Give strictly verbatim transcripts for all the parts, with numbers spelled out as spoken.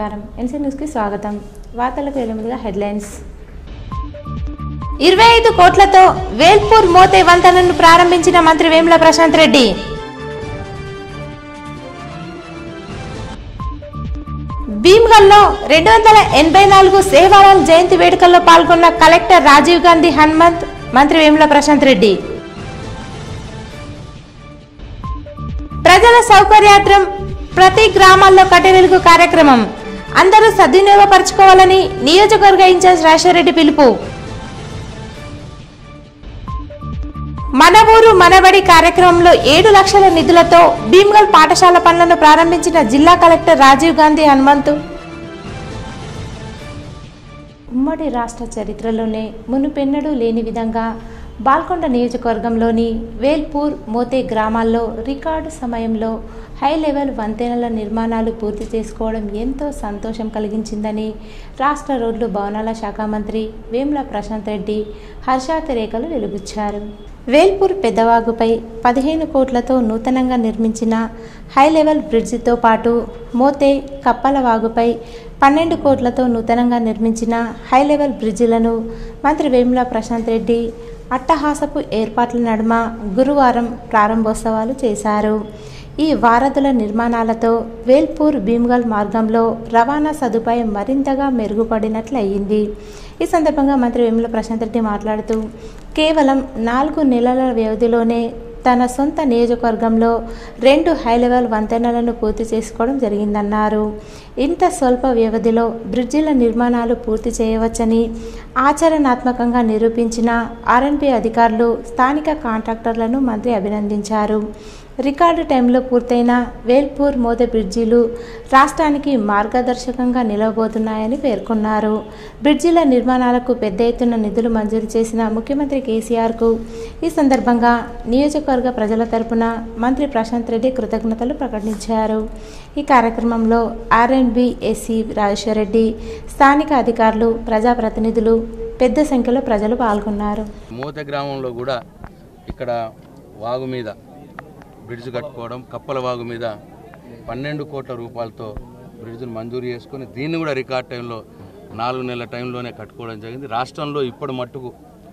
నమస్కారం NC news కి స్వాగతం వార్తలకు వెలుముగా హెడ్లైన్స్ ఇరవై ఐదు కోట్లతో వేల్పూర్ మోతే వంతెనను ప్రారంభించిన మంత్రి వేముల ప్రశాంత్ రెడ్డి భీమ్గల్లో రెండు వందల ఎనభై నాలుగు సేవాలాల్ జయంతి వేడుకల్లో పాల్గొన్న కలెక్టర్ రాజీవ్ గాంధీ హనుమంత్ మంత్రి వేముల ప్రశాంత్ రెడ్డి ప్రజల సౌకర్యార్థం ప్రతి గ్రామాల్లో కట్టెవెలుగు కార్యక్రమం అందరూ సద్వినియోగపరచుకోవాలని నియోజకవర్గ ఇన్ఛార్జ్ రాజశేఖరరెడ్డి పిలుపు మన ఊరు మనబడి కార్యక్రమంలో ఏడు లక్షల నిధులతో భీమ్గల్ పాఠశాల పనులను ప్రారంభించిన జిల్లా కలెక్టర్ రాజీవ్ గాంధీ హనుమంతు ఉమ్మడి రాష్ట్ర చరిత్రలోనే మునుపెన్నడూ లేని విధంగా బాల్కొండ నియోజకవర్గంలోని వేల్పూర్ మోతే గ్రామాల్లో రికార్డు సమయంలో హై లెవెల్ వంతెనల నిర్మాణాలు పూర్తి చేసుకోవడం ఎంతో సంతోషం కలిగించిందని రాష్ట్ర రోడ్లు భవనాల శాఖ మంత్రి వేముల ప్రశాంత్ రెడ్డి హర్షాతిరేకలు వెలుబుచ్చారు. వేల్పూర్ పెద్దవాగుపై పదిహేను కోట్లతో నూతనంగా నిర్మించిన హై లెవెల్ బ్రిడ్జితో పాటు మోతే కప్పలవాగుపై పన్నెండు కోట్లతో నూతనంగా నిర్మించిన హై లెవెల్ బ్రిడ్జిలను మంత్రి వేముల ప్రశాంత్ రెడ్డి అట్టహాసపు ఏర్పాట్ల నడుమ గురువారం ప్రారంభోత్సవాలు చేశారు. ఈ వారధుల నిర్మాణాలతో వేల్పూర్ భీమ్గల్ మార్గంలో రవాణా సదుపాయం మరింతగా మెరుగుపడినట్లయింది. ఈ సందర్భంగా మంత్రి వేముల ప్రశాంత్ రెడ్డి మాట్లాడుతూ కేవలం నాలుగు నెలల వ్యవధిలోనే తన సొంత నియోజకవర్గంలో రెండు హై లెవెల్ వంతెనలను పూర్తి చేసుకోవడం జరిగిందన్నారు. ఇంత స్వల్ప వ్యవధిలో బ్రిడ్జిల నిర్మాణాలు పూర్తి చేయవచ్చని ఆచరణాత్మకంగా నిరూపించిన ఆర్ఎన్బి అధికారులు స్థానిక కాంట్రాక్టర్లను మంత్రి అభినందించారు. రికార్డు టైంలో పూర్తయిన వేల్పూర్ మోతే బ్రిడ్జిలు రాష్ట్రానికి మార్గదర్శకంగా నిలవబోతున్నాయని పేర్కొన్నారు. బ్రిడ్జిల నిర్మాణాలకు పెద్ద ఎత్తున నిధులు మంజూరు చేసిన ముఖ్యమంత్రి కేసీఆర్కు ఈ సందర్భంగా నియోజకవర్గ ప్రజల తరపున మంత్రి ప్రశాంత్ రెడ్డి కృతజ్ఞతలు ప్రకటించారు. ఈ కార్యక్రమంలో ఆర్ఎన్బి ఎస్సీ రాజశేఖరరెడ్డి, స్థానిక అధికారులు, ప్రజాప్రతినిధులు పెద్ద సంఖ్యలో ప్రజలు పాల్గొన్నారు. మోతే గ్రామంలో కూడా ఇక్కడ వాగు మీద బ్రిడ్జ్ కట్టుకోవడం, కప్పల వాగు మీద పన్నెండు కోట్ల రూపాయలతో బ్రిడ్జ్ను మంజూరు చేసుకొని దీన్ని కూడా రికార్డ్ టైంలో నాలుగు నెలల టైంలోనే కట్టుకోవడం జరిగింది. రాష్ట్రంలో ఇప్పటి మట్టుకు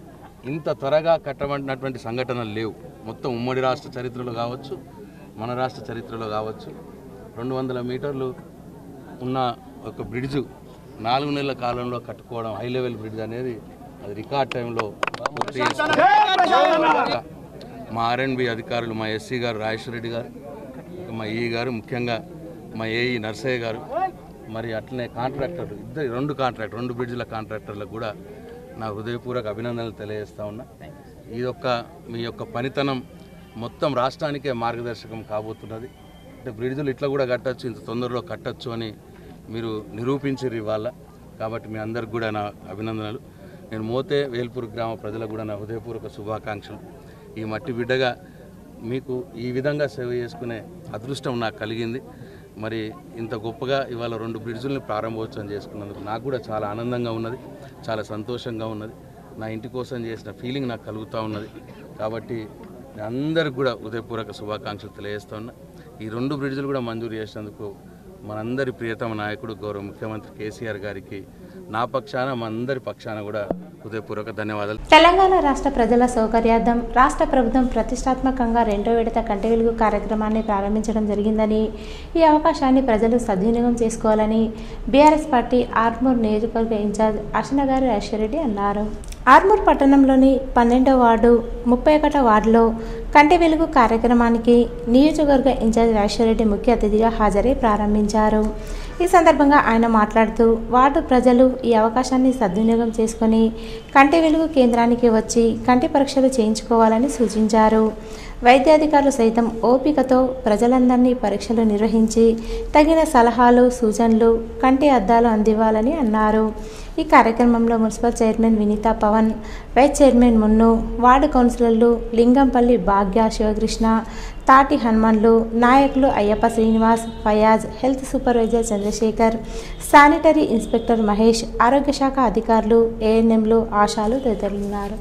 ఇంత త్వరగా కట్టబడినటువంటి సంఘటనలు లేవు. మొత్తం ఉమ్మడి రాష్ట్ర చరిత్రలో కావచ్చు, మన రాష్ట్ర చరిత్రలో కావచ్చు, రెండు వందల మీటర్లు ఉన్న ఒక బ్రిడ్జు నాలుగు నెలల కాలంలో కట్టుకోవడం, హై లెవెల్ బ్రిడ్జ్ అనేది అది రికార్డ్ టైంలో పూర్తి చేసుకుంటాం. మా ఆర్ఎన్బి అధికారులు, మా ఎస్సీ గారు రాజేశ్వరరెడ్డి గారు, మా ఈ గారు, ముఖ్యంగా మా ఏఈ నర్సయ్య గారు, మరి అట్లనే కాంట్రాక్టర్లు ఇద్దరు రెండు కాంట్రాక్టర్ రెండు బ్రిడ్జ్ల కాంట్రాక్టర్లకు కూడా నా హృదయపూర్వక అభినందనలు తెలియజేస్తా ఉన్నా. ఈ యొక్క మీ యొక్క పనితనం మొత్తం రాష్ట్రానికే మార్గదర్శకం కాబోతున్నది. అంటే బ్రిడ్జ్లు ఇట్లా కూడా కట్టచ్చు, ఇంత తొందరలో కట్టచ్చు అని మీరు నిరూపించారు ఇవాళ. కాబట్టి మీ అందరికి కూడా నా అభినందనలు. నేను మోతే వేల్పూర్ గ్రామ ప్రజలకు కూడా నా హృదయపూర్వక శుభాకాంక్షలు. ఈ మట్టి బిడ్డగా మీకు ఈ విధంగా సేవ చేసుకునే అదృష్టం నాకు కలిగింది. మరి ఇంత గొప్పగా ఇవాళ రెండు బ్రిడ్జుల్ని ప్రారంభోత్సవం చేసుకున్నందుకు నాకు కూడా చాలా ఆనందంగా ఉన్నది, చాలా సంతోషంగా ఉన్నది. నా ఇంటి కోసం చేసిన ఫీలింగ్ నాకు కలుగుతూ ఉన్నది. కాబట్టి అందరికి కూడా హృదయపూర్వక శుభాకాంక్షలు తెలియజేస్తూ ఉన్నా. ఈ రెండు బ్రిడ్జులు కూడా మంజూరు చేసినందుకు మనందరి ప్రియతమ నాయకుడు గౌరవ ముఖ్యమంత్రి కేసీఆర్ గారికి నా పక్షాన మా అందరి పక్షాన కూడా హృదయపూర్వక ధన్యవాదాలు. తెలంగాణ రాష్ట్ర ప్రజల సౌకర్యార్థం రాష్ట్ర ప్రభుత్వం ప్రతిష్టాత్మకంగా రెండో విడత కంటి వెలుగు కార్యక్రమాన్ని ప్రారంభించడం జరిగిందని, ఈ అవకాశాన్ని ప్రజలు సద్వినియోగం చేసుకోవాలని బీఆర్ఎస్ పార్టీ ఆర్మూర్ నియోజకవర్గ ఇన్ఛార్జ్ అర్చనగారి రాజశేఖరరెడ్డి అన్నారు. ఆర్మూర్ పట్టణంలోని పన్నెండవ వార్డు, ముప్పై ఒకటో వార్డులో కంటి వెలుగు కార్యక్రమానికి నియోజకవర్గ ఇన్ఛార్జ్ రాజశేఖరరెడ్డి ముఖ్య అతిథిగా హాజరై ప్రారంభించారు. ఈ సందర్భంగా ఆయన మాట్లాడుతూ వార్డు ప్రజలు ఈ అవకాశాన్ని సద్వినియోగం చేసుకుని కంటి వెలుగు కేంద్రానికి వచ్చి కంటి పరీక్షలు చేయించుకోవాలని సూచించారు. వైద్యాధికారులు సైతం ఓపికతో ప్రజలందరినీ పరీక్షలు నిర్వహించి తగిన సలహాలు, సూచనలు, కంటి అద్దాలు అందివ్వాలని అన్నారు. ఈ కార్యక్రమంలో municipal chairman Vineetha Pavan, vice chairman Munnu, ward కౌన్సిలర్లు లింగంపల్లి భాగ్య, శివకృష్ణ, తాటి హనుమన్లు, నాయకులు Ayyappa Srinivas, Fayaz, health supervisor Chandrasekhar, sanitary inspector Mahesh, ఆరోగ్య శాఖ అధికారులు, ఏఎన్ఎంలు, ఆశాలు తదితరులున్నారు.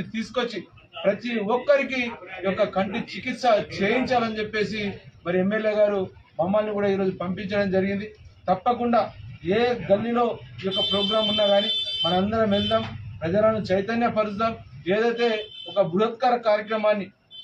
ప్రతి ఒక్కరికి యొక్క కంటి చికిత్స చేయించాలని చెప్పేసి మరి ఎమ్మెల్యే గారు మమ్మల్ని కూడా ఈరోజు పంపించడం జరిగింది. తప్పకుండా ఏ గల్లీలో ఈ యొక్క ప్రోగ్రాం ఉన్నా కానీ మనందరం వెళ్దాం, ప్రజలను చైతన్యపరుద్దాం. ఏదైతే ఒక బృహత్కర కార్యక్రమాన్ని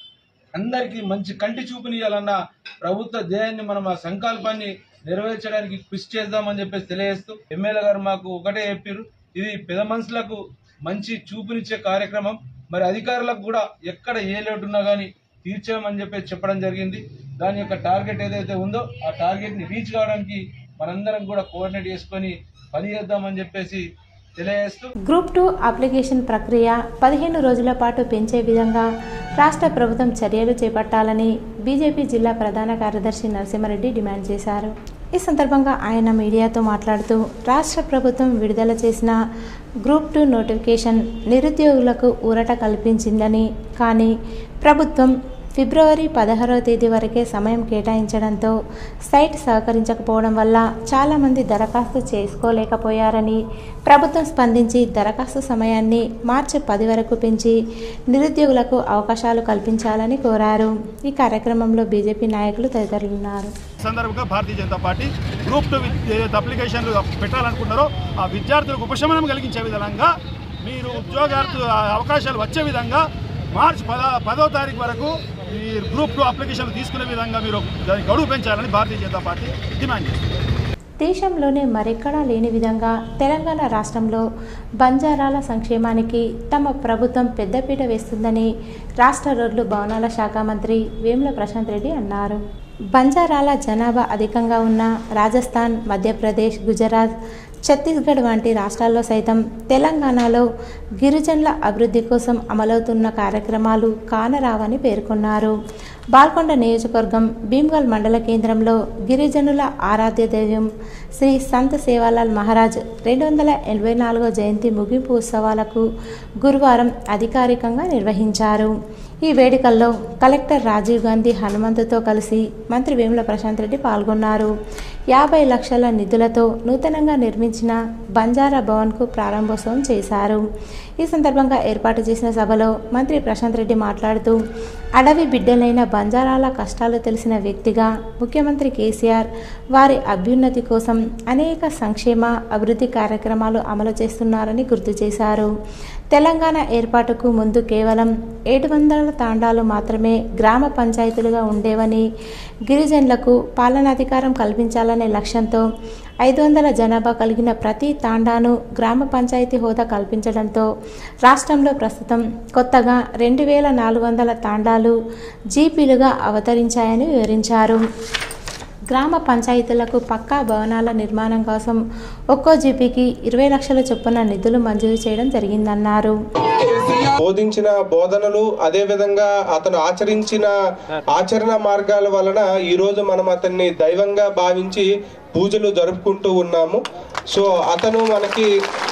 అందరికీ మంచి కంటి చూపునియాలన్న ప్రభుత్వ ధ్యేయాన్ని మనం ఆ సంకల్పాన్ని నెరవేర్చడానికి కృషి చేద్దామని చెప్పేసి తెలియజేస్తూ ఎమ్మెల్యే గారు మాకు ఒకటే చెప్పారు, ఇది పెద్ద మనుషులకు మంచి చూపునిచ్చే కార్యక్రమం, మరి అధికారులకు కూడా ఎక్కడ ఏ లోటు ఉన్నా కానీ తీర్చామని చెప్పేసి చెప్పడం జరిగింది. దాని యొక్క టార్గెట్ ఏదైతే ఉందో ఆ టార్గెట్ ని రీచ్ కావడానికి మనందరం కూడా కోఆర్డినేట్ చేసుకొని పని చేద్దామని చెప్పేసి తెలియజేస్తూ గ్రూప్ టూ అప్లికేషన్ ప్రక్రియ పదిహేను రోజుల పాటు పెంచే విధంగా రాష్ట్ర ప్రభుత్వం చర్యలు చేపట్టాలని బీజేపీ జిల్లా ప్రధాన కార్యదర్శి నరసింహారెడ్డి డిమాండ్ చేశారు. ఈ సందర్భంగా ఆయన మీడియాతో మాట్లాడుతూ రాష్ట్ర ప్రభుత్వం విడుదల చేసిన గ్రూప్ టూ నోటిఫికేషన్ నిరుద్యోగులకు ఊరట కల్పించిందని, కానీ ప్రభుత్వం ఫిబ్రవరి పదహారవ తేదీ వరకే సమయం కేటాయించడంతో సైట్ సహకరించకపోవడం వల్ల చాలామంది దరఖాస్తు చేసుకోలేకపోయారని, ప్రభుత్వం స్పందించి దరఖాస్తు సమయాన్ని మార్చి పది వరకు పెంచి నిరుద్యోగులకు అవకాశాలు కల్పించాలని కోరారు. ఈ కార్యక్రమంలో బీజేపీ నాయకులు తదితరులున్నారు. సందర్భంగా Bharatiya Janata Party group two అప్లికేషన్లు పెట్టాలనుకున్నారో ఆ విద్యార్థులకు ఉపశమనం కలిగించే విధంగా, మీరు ఉద్యోగార్థు అవకాశాలు వచ్చే విధంగా మార్చి పద పదో తారీఖు వరకు ఈ గ్రూప్ టూ అప్లికేషన్లు తీసుకునే విధంగా మీరు దానికి గడువు పెంచాలని భారతీయ జనతా పార్టీ డిమాండ్ చేస్తుంది. దేశంలోనే మరెక్కడా లేని విధంగా తెలంగాణ రాష్ట్రంలో బంజారాల సంక్షేమానికి తమ ప్రభుత్వం పెద్దపీట వేస్తుందని రాష్ట్ర రోడ్లు భవనాల శాఖ మంత్రి వేముల ప్రశాంత్ రెడ్డి అన్నారు. బంజారాల జనాభా అధికంగా ఉన్న రాజస్థాన్, మధ్యప్రదేశ్, గుజరాత్, ఛత్తీస్గఢ్ వంటి రాష్ట్రాల్లో సైతం తెలంగాణలో గిరిజనుల అభివృద్ధి కోసం అమలవుతున్న కార్యక్రమాలు కానరావని పేర్కొన్నారు. బాల్కొండ నియోజకవర్గం భీమ్గల్ మండల కేంద్రంలో గిరిజనుల ఆరాధ్య దైవం శ్రీ సంత్ సేవాలాల్ మహారాజ్ రెండు వందల ఎనభై నాలుగో జయంతి ముగింపు ఉత్సవాలకు గురువారం అధికారికంగా నిర్వహించారు. ఈ వేడుకల్లో కలెక్టర్ రాజీవ్ గాంధీ హనుమంతుతో కలిసి మంత్రి వేముల ప్రశాంత్ రెడ్డి పాల్గొన్నారు. యాభై లక్షల నిధులతో నూతనంగా నిర్మించిన బంజారా భవన్కు ప్రారంభోత్సవం చేశారు. ఈ సందర్భంగా ఏర్పాటు చేసిన సభలో మంత్రి ప్రశాంత్ రెడ్డి మాట్లాడుతూ, అడవి బిడ్డలైన బంజారాల కష్టాలు తెలిసిన వ్యక్తిగా ముఖ్యమంత్రి కేసీఆర్ వారి అభ్యున్నతి కోసం అనేక సంక్షేమ అభివృద్ధి కార్యక్రమాలు అమలు చేస్తున్నారని గుర్తు చేశారు. తెలంగాణ ఏర్పాటుకు ముందు కేవలం ఏడు వందల తాండాలు మాత్రమే గ్రామ పంచాయతీలుగా ఉండేవని, గిరిజనులకు పాలనాధికారం కల్పించాలనే లక్ష్యంతో ఐదు వందల జనాభా కలిగిన ప్రతి తాండాను గ్రామ పంచాయతీ హోదా కల్పించడంతో రాష్ట్రంలో ప్రస్తుతం కొత్తగా రెండు వేల నాలుగు వందల తాండాలు జీపీలుగా అవతరించాయని వివరించారు. గ్రామ పంచాయతీలకు పక్కా భవనాల నిర్మాణం కోసం ఒక్కో జీపీకి ఇరవై లక్షల చొప్పున నిధులు మంజూరు చేయడం జరిగిందన్నారు. బోధించిన బోధనలు, అదే విధంగా అతను ఆచరించిన ఆచరణ మార్గాల వలన ఈ రోజు మనం అతన్ని దైవంగా భావించి పూజలు జరుపుకుంటూ ఉన్నాము. సో అతను మనకి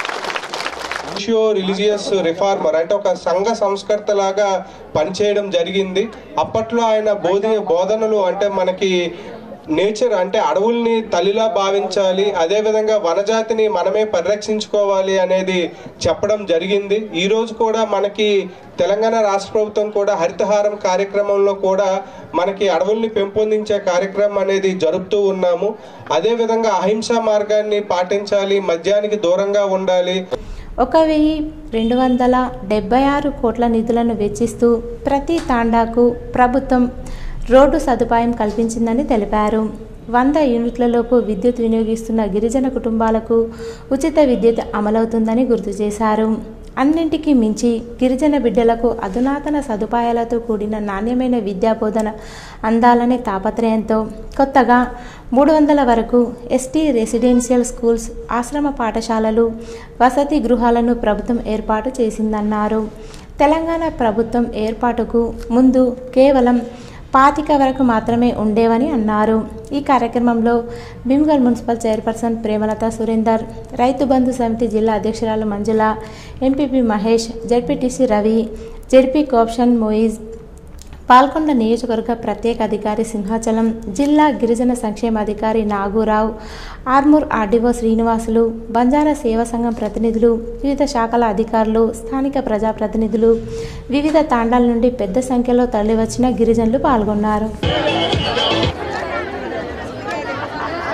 రిలీజియస్ రిఫార్మర్ అంటే ఒక సంఘ సంస్కర్త లాగా పనిచేయడం జరిగింది. అప్పట్లో ఆయన బోధి బోధనలు అంటే మనకి నేచర్ అంటే అడవుల్ని తల్లిలా భావించాలి, అదే విధంగా వనజాతిని మనమే పరిరక్షించుకోవాలి అనేది చెప్పడం జరిగింది. ఈ రోజు కూడా మనకి తెలంగాణ రాష్ట్ర ప్రభుత్వం కూడా హరితహారం కార్యక్రమంలో కూడా మనకి అడవుల్ని పెంపొందించే కార్యక్రమం అనేది జరుపుతూ ఉన్నాము. అదే విధంగా అహింసా మార్గాన్ని పాటించాలి, మద్యానికి దూరంగా ఉండాలి. ఒక వెయ్యి రెండు వందల డెబ్బై ఆరు కోట్ల నిధులను వెచ్చిస్తూ ప్రతి తాండాకు ప్రభుత్వం రోడ్డు సదుపాయం కల్పించిందని తెలిపారు. వంద యూనిట్లలోపు విద్యుత్ వినియోగిస్తున్న గిరిజన కుటుంబాలకు ఉచిత విద్యుత్ అమలవుతుందని గుర్తు చేశారు. అన్నింటికీ మించి గిరిజన బిడ్డలకు అధునాతన సదుపాయాలతో కూడిన నాణ్యమైన విద్యా బోధన అందాలనే తాపత్రయంతో కొత్తగా మూడు వందల వరకు ఎస్టీ రెసిడెన్షియల్ స్కూల్స్, ఆశ్రమ పాఠశాలలు, వసతి గృహాలను ప్రభుత్వం ఏర్పాటు చేసిందన్నారు. తెలంగాణ ప్రభుత్వం ఏర్పాటుకు ముందు కేవలం పాతిక వరకు మాత్రమే ఉండేవని అన్నారు. ఈ కార్యక్రమంలో భీమ్గల్ మున్సిపల్ చైర్పర్సన్ ప్రేమలత సురేందర్, రైతు బంధు సమితి జిల్లా అధ్యక్షురాలు Manjula, MPP Mahesh, ZPTC Ravi, ZP cooption Moiz, Palkonda నియోజకవర్గ ప్రత్యేక అధికారి సింహాచలం, జిల్లా గిరిజన సంక్షేమాధికారి నాగూరావు, ఆర్మూర్ ఆర్డీఓ శ్రీనివాసులు, బంజారా సేవా సంఘం ప్రతినిధులు, వివిధ శాఖల అధికారులు, స్థానిక ప్రజాప్రతినిధులు, వివిధ తాండాల నుండి పెద్ద సంఖ్యలో తరలివచ్చిన గిరిజనులు పాల్గొన్నారు.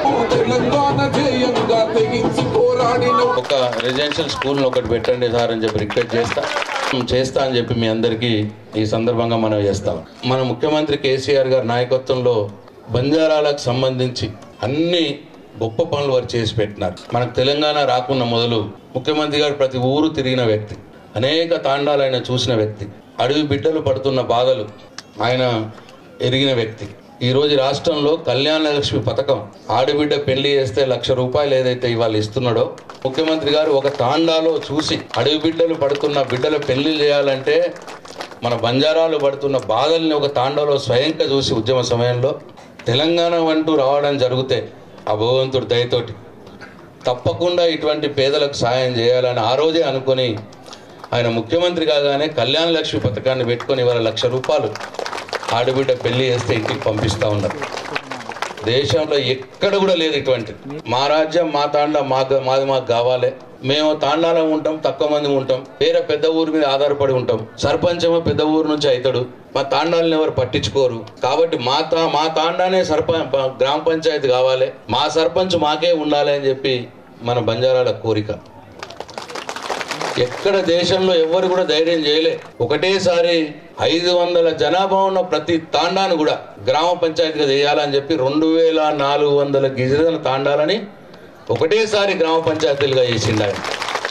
ఒక రెసిడెన్షియల్ స్కూల్ ఒకటి పెట్టండి సార్ అని చెప్పి రిక్వెస్ట్ చేస్తా చేస్తా అని చెప్పి మీ అందరికీ ఈ సందర్భంగా మనం చేస్తాం. మన ముఖ్యమంత్రి కేసీఆర్ గారి నాయకత్వంలో బంజారాలకు సంబంధించి అన్ని గొప్ప పనులు వారు చేసి పెట్టినారు. మనకు తెలంగాణ రాకున్న మొదలు ముఖ్యమంత్రి గారు ప్రతి ఊరు తిరిగిన వ్యక్తి, అనేక తాండాలు ఆయన చూసిన వ్యక్తి, అడవి బిడ్డలు పడుతున్న బాధలు ఆయన ఎరిగిన వ్యక్తి. ఈరోజు రాష్ట్రంలో కళ్యాణ లక్ష్మి పథకం, ఆడబిడ్డ పెళ్లి చేస్తే లక్ష రూపాయలు ఏదైతే ఇవాళ ఇస్తున్నాడో ముఖ్యమంత్రి గారు ఒక తాండాలో చూసి అడవి బిడ్డలు పడుతున్న బిడ్డల పెళ్లి చేయాలంటే మన బంజారాలు పడుతున్న బాధల్ని ఒక తాండాలో స్వయంగా చూసి ఉద్యమ సమయంలో తెలంగాణ అంటూ రావడం జరిగితే ఆ భగవంతుడి దయతోటి తప్పకుండా ఇటువంటి పేదలకు సాయం చేయాలని ఆ రోజే అనుకొని ఆయన ముఖ్యమంత్రి కాగానే కళ్యాణ లక్ష్మి పథకాన్ని పెట్టుకొని ఇవాళ లక్ష రూపాయలు ఆడబిడ్డ పెళ్లి చేస్తే ఇంటికి పంపిస్తూ ఉన్నారు. దేశంలో ఎక్కడ కూడా లేదు ఇటువంటి. మా రాజ్యం మా తాండా మా మాది మాకు కావాలి, మేము తాండాలో ఉంటాం, తక్కువ మంది ఉంటాం, వేరే పెద్ద ఊరి మీద ఆధారపడి ఉంటాం, సర్పంచ్ ఏమో పెద్ద ఊరు నుంచి అవుతాడు, మా తాండాలను ఎవరు పట్టించుకోరు. కాబట్టి మా తా మా తాండానే సర్పంచ్ గ్రామ పంచాయతీ కావాలి, మా సర్పంచ్ మాకే ఉండాలి అని చెప్పి మన బంజారాల కోరిక. ఎక్కడ దేశంలో ఎవరు కూడా ధైర్యం చేయలే. ఒకటేసారి ఐదు వందల జనాభా ఉన్న ప్రతి తాండాను కూడా గ్రామ పంచాయతీగా చేయాలని చెప్పి రెండు వేల నాలుగు వందల గిరిజన తాండాలని ఒకటేసారి గ్రామ పంచాయతీలుగా చేసిండు ఆయన.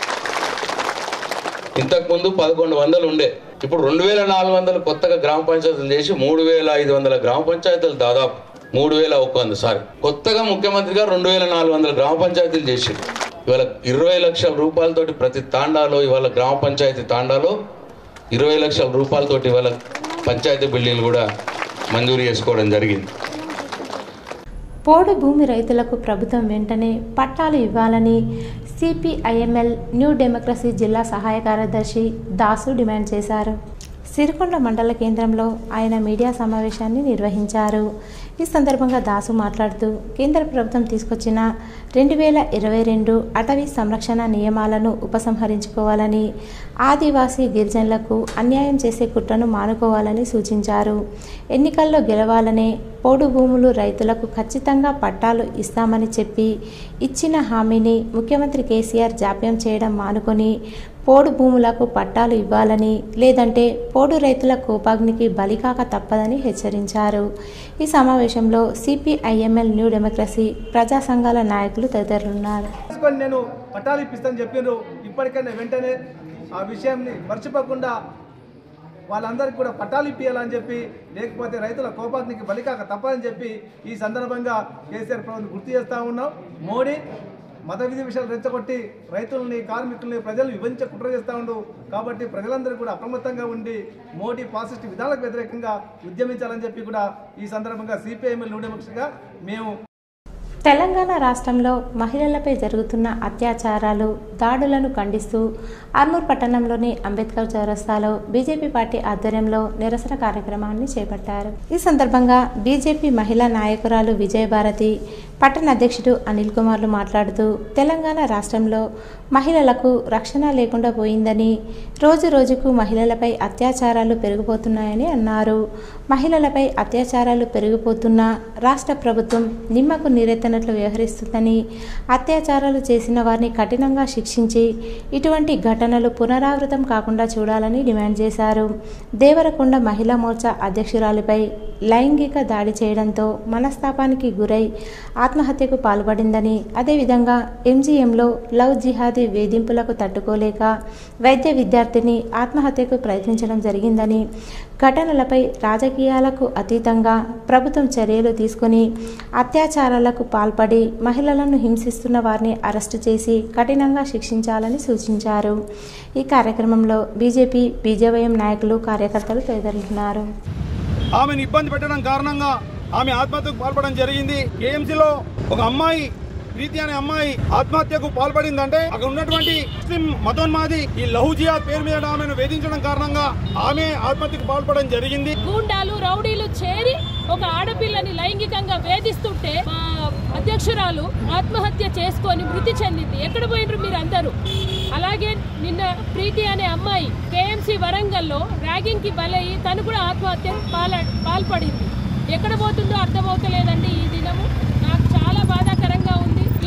ఇంతకుముందు పదకొండు వందలు ఉండే, ఇప్పుడు రెండు వేల నాలుగు వందలు కొత్తగా గ్రామ పంచాయతీలు చేసి మూడు వేల ఐదు వందల గ్రామ పంచాయతీలు దాదాపు మూడు వేల ఒక వంద సారి కొత్తగా ముఖ్యమంత్రి గారు రెండు వేల నాలుగు వందల గ్రామ పంచాయతీలు చేసిండు. ఇవాళ ఇరవై లక్షల రూపాయలతోటి ప్రతి తాండాలో ఇవాళ గ్రామ పంచాయతీ తాండాలో ఇరవై లక్షల రూపాయలతోటి ఇవాళ పంచాయతీ బిల్డింగ్లు కూడా మంజూరు చేసుకోవడం జరిగింది. పోడు భూమి రైతులకు ప్రభుత్వం వెంటనే పట్టాలు ఇవ్వాలని సిపిఐఎంఎల్ న్యూ డెమోక్రసీ జిల్లా సహాయ కార్యదర్శి దాసు డిమాండ్ చేశారు. సిరికొండ మండల కేంద్రంలో ఆయన మీడియా సమావేశాన్ని నిర్వహించారు. ఈ సందర్భంగా దాసు మాట్లాడుతూ కేంద్ర ప్రభుత్వం తీసుకొచ్చిన రెండు వేల ఇరవై రెండు అటవీ సంరక్షణ నియమాలను ఉపసంహరించుకోవాలని, ఆదివాసీ గిరిజనులకు అన్యాయం చేసే కుట్రను మానుకోవాలని సూచించారు. ఎన్నికల్లో గెలవాలనే పోడు భూములు రైతులకు ఖచ్చితంగా పట్టాలు ఇస్తామని చెప్పి ఇచ్చిన హామీని ముఖ్యమంత్రి కేసీఆర్ జాప్యం చేయడం మానుకొని పోడు భూములకు పట్టాలు ఇవ్వాలని, లేదంటే పోడు రైతుల కోపాగ్నికి బలికాక తప్పదని హెచ్చరించారు. ఈ సమావేశంలో సిపిఐఎంఎల్ న్యూ డెమోక్రసీ ప్రజా సంఘాల నాయకులు తదితరులున్నారు. నేను పట్టాలు ఇప్పిస్తాను చెప్పినారు. ఇప్పటికైనా వెంటనే ఆ విషయాన్ని మర్చిపోకుండా వాళ్ళందరికీ కూడా పట్టాలు ఇప్పియాలని చెప్పి, లేకపోతే రైతుల కోపాగ్నికి బలికాక తప్పదని చెప్పి ఈ సందర్భంగా కేసీఆర్ ప్రభుత్వం గుర్తు చేస్తూ ఉన్నాం. మోడీ మత విధి విషయాలు రెచ్చగొట్టి రైతులని, కార్మికుల్ని, ప్రజలు విభజించే కుట్ర చేస్తూ ఉండు. కాబట్టి ప్రజలందరూ కూడా అప్రమత్తంగా ఉండి మోడీ ఫాసిస్ట్ విధానాలకు వ్యతిరేకంగా ఉద్యమించాలని చెప్పి కూడా ఈ సందర్భంగా సిపిఐఎంఎల్ న్యూ డెమోక్రసీగా మేము తెలంగాణ రాష్ట్రంలో మహిళలపై జరుగుతున్న అత్యాచారాలు, దాడులను ఖండిస్తూ ఆర్మూర్ పట్టణంలోని అంబేద్కర్ చౌరస్తాలో బీజేపీ పార్టీ ఆధ్వర్యంలో నిరసన కార్యక్రమాన్ని చేపట్టారు. ఈ సందర్భంగా బీజేపీ మహిళా నాయకురాలు విజయభారతి, పట్టణ అధ్యక్షుడు అనిల్ కుమార్లు మాట్లాడుతూ తెలంగాణ రాష్ట్రంలో మహిళలకు రక్షణ లేకుండా పోయిందని, రోజు రోజుకు మహిళలపై అత్యాచారాలు పెరిగిపోతున్నాయని అన్నారు. మహిళలపై అత్యాచారాలు పెరిగిపోతున్నా రాష్ట్ర ప్రభుత్వం నిమ్మకు నీరెత్తనట్లు వ్యవహరిస్తుందని, అత్యాచారాలు చేసిన వారిని కఠినంగా శిక్షించి ఇటువంటి ఘటనలు పునరావృతం కాకుండా చూడాలని డిమాండ్ చేశారు. దేవరకొండ మహిళా మోర్చా అధ్యక్షురాలిపై లైంగిక దాడి చేయడంతో మనస్తాపానికి గురై ఆత్మహత్యకు పాల్పడిందని, అదేవిధంగా ఎంజీఎంలో లవ్ జిహాదీ వేధింపులకు తట్టుకోలేక వైద్య విద్యార్థిని ఆత్మహత్యకు ప్రయత్నించడం జరిగిందని, ఘటనలపై రాజకీయాలకు అతీతంగా ప్రభుత్వం చర్యలు తీసుకుని అత్యాచారాలకు పాల్పడి మహిళలను హింసిస్తున్న వారిని అరెస్టు చేసి కఠినంగా శిక్షించాలని సూచించారు. ఈ కార్యక్రమంలో బీజేపీ, బీజేవైఎం నాయకులు, కార్యకర్తలు తదితరులున్నారు. ఆమెను ఇబ్బంది పెట్టడం కారణంగా ఆమె ఆత్మహత్యకు పాల్పడడం జరిగింది. కేఎంసీలో ఒక అమ్మాయి, ప్రీతి అనే అమ్మాయి ఆత్మహత్యకు పాల్పడిందంటే అక్కడ ఉన్నటువంటి ముస్లిం మతోన్మాది ఈ లహు జిహాద్ పేరు మీద ఆమెను వేధించడం కారణంగా ఆమె ఆత్మహత్యకు పాల్పడడం జరిగింది. గూండాలు, రౌడీలు చేరి ఒక ఆడపిల్లని లైంగికంగా వేధిస్తుంటే మా అధ్యక్షురాలు ఆత్మహత్య చేసుకొని మృతి చెందింది. ఎక్కడ పోయినరు మీరు అందరూ? అలాగే నిన్న ప్రీతి అనే అమ్మాయి కేఎంసీ వరంగల్లో ర్యాగింగ్ కి బలయ్యి తను కూడా ఆత్మహత్య పాల పాల్పడింది. ఎక్కడ పోతుందో అర్థమవుతలేదండి. ఈ దినము నాకు చాలా బాధాకరంగా ఉంది.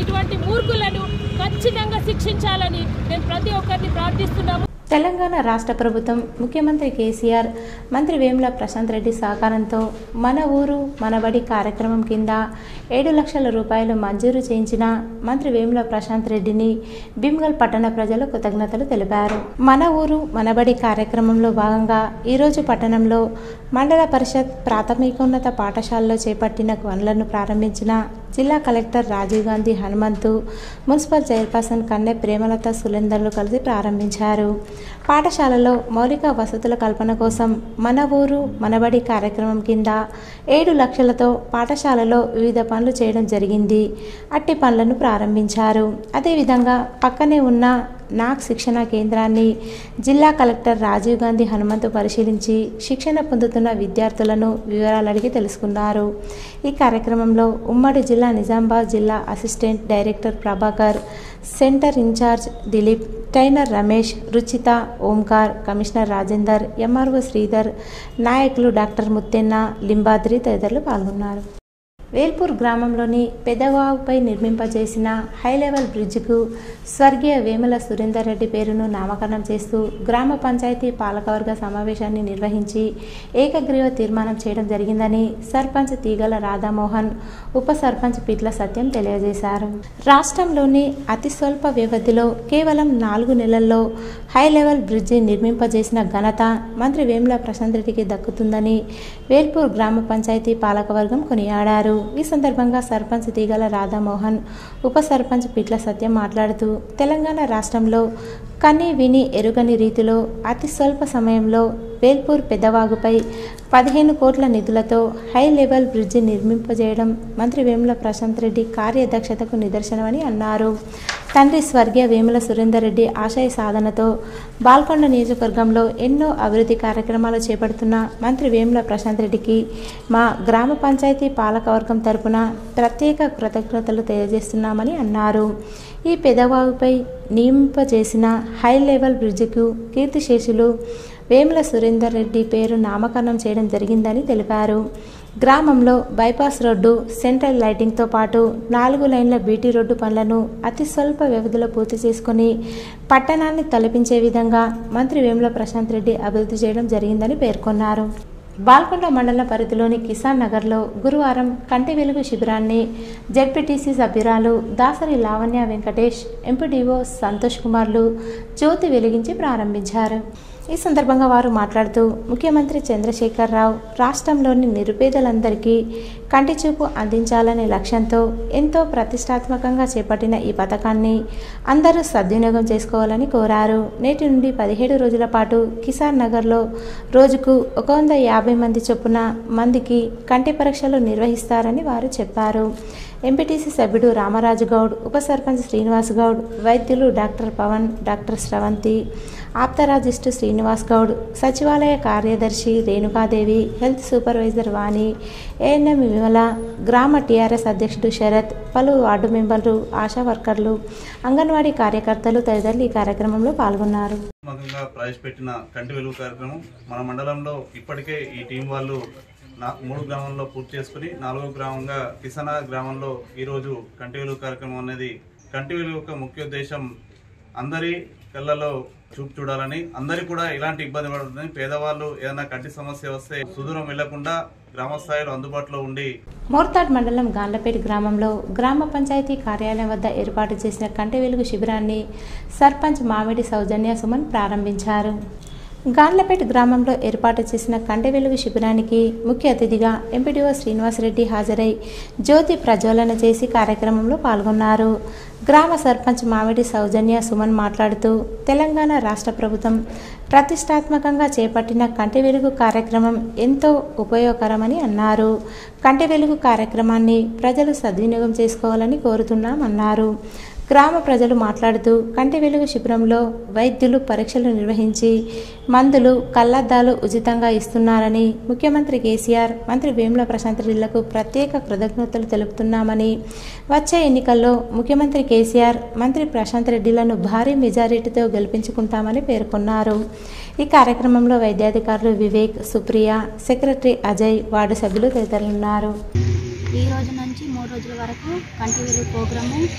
ఇటువంటి మూర్ఖులను ఖచ్చితంగా శిక్షించాలని నేను ప్రతి ఒక్కరిని ప్రార్థిస్తున్నాము. తెలంగాణ రాష్ట్ర ప్రభుత్వం ముఖ్యమంత్రి కేసీఆర్, మంత్రి వేముల ప్రశాంత్ రెడ్డి సహకారంతో మన ఊరు మనబడి కార్యక్రమం కింద ఏడు లక్షల రూపాయలు మంజూరు చేయించిన మంత్రి వేముల ప్రశాంత్ రెడ్డిని భీమ్గల్ పట్టణ ప్రజలు కృతజ్ఞతలు తెలిపారు. మన ఊరు మనబడి కార్యక్రమంలో భాగంగా ఈరోజు పట్టణంలో మండల పరిషత్ ప్రాథమికోన్నత పాఠశాలలో చేపట్టిన పనులను ప్రారంభించిన జిల్లా collector Rajiv Gandhi Hanumanthu, municipal chairperson Kanne Premalatha సులేందర్లు కలిసి ప్రారంభించారు. పాఠశాలలో మౌలిక వసతుల కల్పన కోసం మన ఊరు మనబడి కార్యక్రమం కింద ఏడు లక్షలతో పాఠశాలలో వివిధ పనులు చేయడం జరిగింది. అట్టి పనులను ప్రారంభించారు. అదేవిధంగా పక్కనే ఉన్న నాక్ శిక్షణ కేంద్రాన్ని జిల్లా కలెక్టర్ రాజీవ్ గాంధీ హనుమంతు పరిశీలించి శిక్షణ పొందుతున్న విద్యార్థులను వివరాలు అడిగి తెలుసుకున్నారు. ఈ కార్యక్రమంలో ఉమ్మడి జిల్లా నిజామాబాద్ జిల్లా assistant director Prabhakar, centre incharge Dilip, trainer Ramesh, Ruchitha, Omkar, commissioner Rajender, MRO Sridhar, నాయకులు డాక్టర్ ముత్తెన్న, లింబాద్రి తదితరులు పాల్గొన్నారు. వేల్పూర్ గ్రామంలోని పెదవాగుపై నిర్మింపజేసిన హైలెవెల్ బ్రిడ్జికు స్వర్గీయ వేముల సురేందర్ రెడ్డి పేరును నామకరణం చేస్తూ గ్రామ పంచాయతీ పాలకవర్గ సమావేశాన్ని నిర్వహించి ఏకగ్రీవ తీర్మానం చేయడం జరిగిందని సర్పంచ్ తీగల రాధామోహన్, ఉప సర్పంచ్ పిట్ల సత్యం తెలియజేశారు. రాష్ట్రంలోని అతి స్వల్ప వ్యవధిలో కేవలం నాలుగు నెలల్లో హైలెవెల్ బ్రిడ్జి నిర్మింపజేసిన ఘనత మంత్రి వేముల ప్రశాంత్ రెడ్డికి దక్కుతుందని వేల్పూర్ గ్రామ పంచాయతీ పాలకవర్గం కొనియాడారు. ఈ సందర్భంగా సర్పంచ్ తీగల రాధామోహన్, ఉప సర్పంచ్ పిట్ల సత్యం మాట్లాడుతూ తెలంగాణ రాష్ట్రంలో కని విని ఎరుగని రీతిలో అతి స్వల్ప సమయంలో వేల్పూర్ పెద్దవాగుపై పదిహేను కోట్ల నిధులతో హై లెవెల్ బ్రిడ్జి నిర్మింపజేయడం మంత్రి వేముల ప్రశాంత్ రెడ్డి కార్యదక్షతకు నిదర్శనమని అన్నారు. తండ్రి స్వర్గీయ వేముల సురేందర్ రెడ్డి ఆశయ సాధనతో బాల్కొండ నియోజకవర్గంలో ఎన్నో అభివృద్ధి కార్యక్రమాలు చేపడుతున్న మంత్రి వేముల ప్రశాంత్ రెడ్డికి మా గ్రామ పంచాయతీ పాలకవర్గం తరపున ప్రత్యేక కృతజ్ఞతలు తెలియజేస్తున్నామని అన్నారు. ఈ పెదవాగుపై నియమింపజేసిన హై లెవెల్ బ్రిడ్జికు కీర్తిశేషులు వేముల సురేందర్ రెడ్డి పేరు నామకరణం చేయడం జరిగిందని తెలిపారు. గ్రామంలో బైపాస్ రోడ్డు, సెంట్రల్ లైటింగ్తో పాటు నాలుగు లైన్ల బీటీ రోడ్డు పనులను అతి స్వల్ప వ్యవధిలో పూర్తి చేసుకుని పట్టణాన్ని తలపించే విధంగా మంత్రి వేముల ప్రశాంత్ రెడ్డి అభివృద్ధి చేయడం జరిగిందని పేర్కొన్నారు. బాల్కొండ మండల పరిధిలోని కిసాన్ నగర్లో గురువారం కంటి వెలుగు శిబిరాన్ని జెడ్పీటీసీ సభ్యురాలు దాసరి లావణ్య వెంకటేష్, ఎంపీడీఓ సంతోష్ కుమార్లు జ్యోతి వెలిగించి ప్రారంభించారు. ఈ సందర్భంగా వారు మాట్లాడుతూ ముఖ్యమంత్రి చంద్రశేఖర్ రావు రాష్ట్రంలోని నిరుపేదలందరికీ కంటి చూపు అందించాలనే లక్ష్యంతో ఎంతో ప్రతిష్టాత్మకంగా చేపట్టిన ఈ పథకాన్ని అందరూ సద్వినియోగం చేసుకోవాలని కోరారు. నేటి నుండి పదిహేడు రోజుల పాటు కిసాన్ నగర్లో రోజుకు ఒక వంద యాభై మంది చొప్పున మందికి కంటి పరీక్షలు నిర్వహిస్తారని వారు చెప్పారు. ఎంపీటీసీ సభ్యుడు రామరాజు గౌడ్, ఉప సర్పంచ్ శ్రీనివాస్ గౌడ్, వైద్యులు డాక్టర్ పవన్, డాక్టర్ స్రవంతి, ఆప్తరాజిస్టు శ్రీనివాస్ గౌడ్, సచివాలయ కార్యదర్శి Renukadevi, health supervisor Vani, ANM Vimala, గ్రామ టీఆర్ఎస్ అధ్యక్షుడు శరత్, పలు వార్డు మెంబర్లు, ఆశా వర్కర్లు, అంగన్వాడీ కార్యకర్తలు తదితరులు ఈ కార్యక్రమంలో పాల్గొన్నారు. ప్రవేశపెట్టిన కంటి వెలుగు కార్యక్రమం మన మండలంలో ఇప్పటికే ఈ టీం వాళ్ళు మూడు గ్రామాల్లో పూర్తి చేసుకుని నాలుగో గ్రామంగా కిసానా గ్రామంలో ఈరోజు కంటి వెలుగు కార్యక్రమం అనేది కంటి వెలుగు యొక్క ముఖ్య ఉద్దేశం అందరి కళ్ళలో చూపు చూడాలని, అందరికీ కూడా ఇలాంటి ఇబ్బంది పడుతుంది. పేదవాళ్ళు ఏదైనా కంటి సమస్య వస్తే సుదూరం వెళ్లకుండా గ్రామ స్థాయిలో అందుబాటులో ఉండి మోర్తాడ్ మండలం గాండ్లపేట గ్రామంలో గ్రామ పంచాయతీ కార్యాలయం వద్ద ఏర్పాటు చేసిన కంటి వెలుగు శిబిరాన్ని సర్పంచ్ మామిడి సౌజన్య సుమన్ ప్రారంభించారు. గాండ్లపేట గ్రామంలో ఏర్పాటు చేసిన కంటి వెలుగు శిబిరానికి ముఖ్య అతిథిగా ఎంపీడీఓ శ్రీనివాసరెడ్డి హాజరై జ్యోతి ప్రజ్వలన చేసి కార్యక్రమంలో పాల్గొన్నారు. గ్రామ సర్పంచ్ మామిడి సౌజన్య సుమన్ మాట్లాడుతూ తెలంగాణ రాష్ట్ర ప్రభుత్వం ప్రతిష్టాత్మకంగా చేపట్టిన కంటి వెలుగు కార్యక్రమం ఎంతో ఉపయోగకరమని అన్నారు. కంటి వెలుగు కార్యక్రమాన్ని ప్రజలు సద్వినియోగం చేసుకోవాలని కోరుతున్నామన్నారు. గ్రామ ప్రజలు మాట్లాడుతూ కంటి వెలుగు శిబిరంలో వైద్యులు పరీక్షలు నిర్వహించి మందులు, కళ్లద్దాలు ఉచితంగా ఇస్తున్నారని, ముఖ్యమంత్రి కేసీఆర్, మంత్రి వేముల ప్రశాంత్ రెడ్డిలకు ప్రత్యేక కృతజ్ఞతలు తెలుపుతున్నామని, వచ్చే ఎన్నికల్లో ముఖ్యమంత్రి కేసీఆర్, మంత్రి ప్రశాంత్ రెడ్డిలను భారీ మెజారిటీతో గెలిపించుకుంటామని పేర్కొన్నారు. ఈ కార్యక్రమంలో వైద్యాధికారులు వివేక్, సుప్రియ, సెక్రటరీ అజయ్, వార్డు సభ్యులు తదితరులున్నారు. ఈ రోజు నుంచి మూడు రోజుల వరకు కంటి వెలుగు ప్రోగ్రాము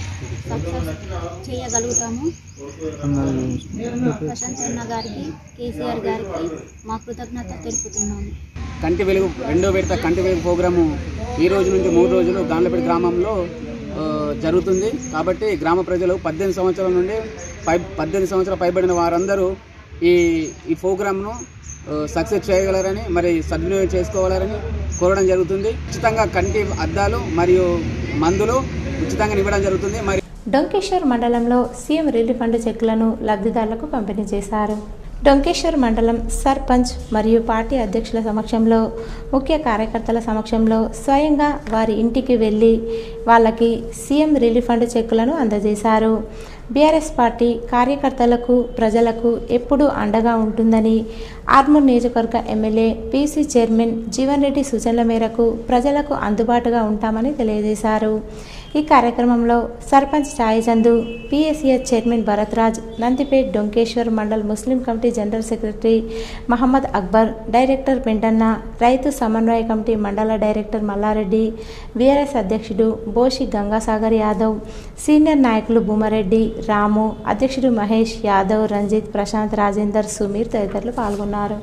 సక్సెస్ చేయగలుగుతాము. ప్రశాంత్ అన్న గారికి, కేసీఆర్ గారికి మా కృతజ్ఞత తెలుపుతున్నాము. కంటి వెలుగు రెండో విడత కంటి వెలుగు ప్రోగ్రాము ఈ రోజు నుంచి మూడు రోజులు గాండ్లపేట గ్రామంలో జరుగుతుంది. కాబట్టి గ్రామ ప్రజలు పద్దెనిమిది సంవత్సరాల నుండి పై పద్దెనిమిది సంవత్సరాలు పైబడిన వారందరూ ఈ ఈ ప్రోగ్రామ్ను సక్సెస్ చేయగలరని మరి సద్వినియోగం చేసుకోవాలని కోరడం జరుగుతుంది. ఉచితంగా కంటి అద్దాలు మరియు మందులు ఉచితంగా ఇవ్వడం జరుగుతుంది. మరి డొంకేశ్వర్ మండలంలో సీఎం రిలీఫ్ ఫండ్ చెక్కులను లబ్ధిదారులకు పంపిణీ చేశారు. డొంకేశ్వర్ మండలం సర్పంచ్ మరియు పార్టీ అధ్యక్షుల సమక్షంలో, ముఖ్య కార్యకర్తల సమక్షంలో స్వయంగా వారి ఇంటికి వెళ్ళి వాళ్ళకి సీఎం రిలీఫ్ ఫండ్ చెక్కులను అందజేశారు. బీఆర్ఎస్ పార్టీ కార్యకర్తలకు, ప్రజలకు ఎప్పుడూ అండగా ఉంటుందని ఆర్మూర్ నియోజకవర్గ MLA PC chairman Jeevan Reddy సూచనల మేరకు ప్రజలకు అందుబాటుగా ఉంటామని తెలియజేశారు. ఈ కార్యక్రమంలో sarpanch Chayachandu, PSCS chairman Bharatraj, Nandipet Donkeshwar mandal Muslim committee general secretary Mohammed Akbar, director Pentanna, రైతు సమన్వయ కమిటీ మండల డైరెక్టర్ మల్లారెడ్డి, బీఆర్ఎస్ అధ్యక్షుడు బోషి గంగాసాగర్ యాదవ్, సీనియర్ నాయకులు భూమారెడ్డి, రాము, అధ్యక్షుడు మహేష్ యాదవ్, రంజిత్, ప్రశాంత్, రాజేందర్, సుమీర్ తదితరులు పాల్గొన్నారు.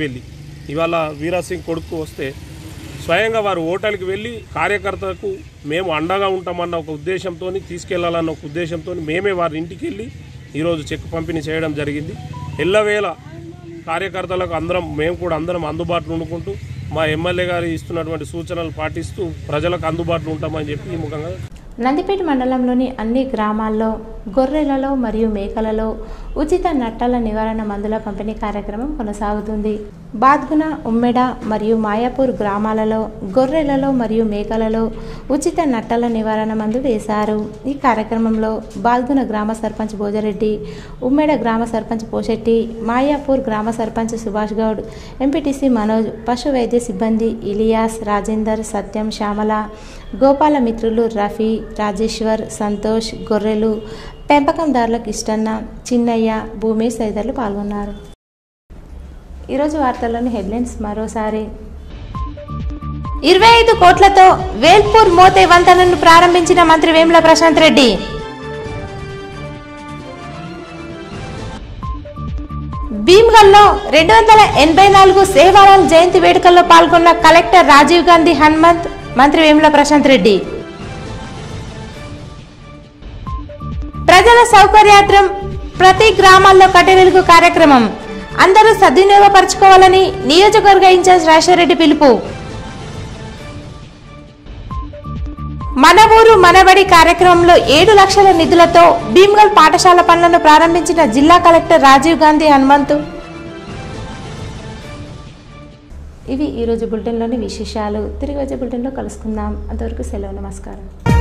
ఇవాళ వీరాసింగ్ కొడుకు వస్తే స్వయంగా వారు ఓటర్కి వెళ్ళి కార్యకర్తలకు మేము అండగా ఉంటామన్న ఒక ఉద్దేశంతో, తీసుకెళ్లాలన్న ఒక ఉద్దేశంతో మేమే వారి ఇంటికి వెళ్ళి ఈరోజు చెక్ పంపిణీ చేయడం జరిగింది. ఎల్లవేళ కార్యకర్తలకు అందరం మేము కూడా అందరం అందుబాటులో ఉండుకుంటూ మా ఎమ్మెల్యే గారు ఇస్తున్నటువంటి సూచనలు పాటిస్తూ ప్రజలకు అందుబాటులో ఉంటామని చెప్పి ఈ ముఖంగా నందిపేట మండలంలోని అన్ని గ్రామాల్లో గొర్రెలలో మరియు మేకలలో ఉచిత నట్టల నివారణ మందుల పంపిణీ కార్యక్రమం కొనసాగుతుంది. బాద్గున, ఉమ్మెడ మరియు మాయాపూర్ గ్రామాలలో గొర్రెలలో మరియు మేకలలో ఉచిత నట్టల నివారణ మందు వేశారు. ఈ కార్యక్రమంలో బాద్గున గ్రామ సర్పంచ్ భోజరెడ్డి, ఉమ్మెడ గ్రామ సర్పంచ్ పోషెట్టి, మాయాపూర్ గ్రామ సర్పంచ్ సుభాష్ గౌడ్, ఎంపీటీసీ మనోజ్, పశు వైద్య సిబ్బంది ఇలియాస్, రాజేందర్, సత్యం, శ్యామల, గోపాల మిత్రులు రఫీ, రాజేశ్వర్, సంతోష్, గొర్రెలు పెంపకందారులకు ఇష్టన్న, చిన్నయ్య, భూమేష్ తదితరులు పాల్గొన్నారు. ఈరోజు వార్తల్లోని హెడ్లైన్స్ మరోసారి. ఇరవై ఐదు కోట్లతో వేల్పూర్ మోతే వంతెనను ప్రారంభించిన మంత్రి వేముల ప్రశాంత్ రెడ్డి. భీమ్గల్లో రెండు వందల ఎనభై నాలుగు సేవాలాల్ జయంతి వేడుకల్లో పాల్గొన్న కలెక్టర్ రాజీవ్ గాంధీ హనుమంత్, మంత్రి వేముల ప్రశాంత్ రెడ్డి. ప్రజల సౌకర్యార్థం ప్రతి గ్రామాల్లో కట్టె వెలుగు కార్యక్రమం అందరూ సద్వినియోగపరచుకోవాలని నియోజకవర్గ ఇన్ఛార్జ్ రాజశేఖర్ పిలుపు. మన ఊరు మనబడి కార్యక్రమంలో ఏడు లక్షల నిధులతో భీమ్గల్ పాఠశాల పనులను ప్రారంభించిన జిల్లా కలెక్టర్ రాజీవ్ గాంధీ హనుమంతు. ఇవి ఈరోజు బులెటిన్లోని విశేషాలు. తిరిగి వచ్చే బులెటిన్లో కలుసుకుందాం. అంతవరకు సెలవు, నమస్కారం.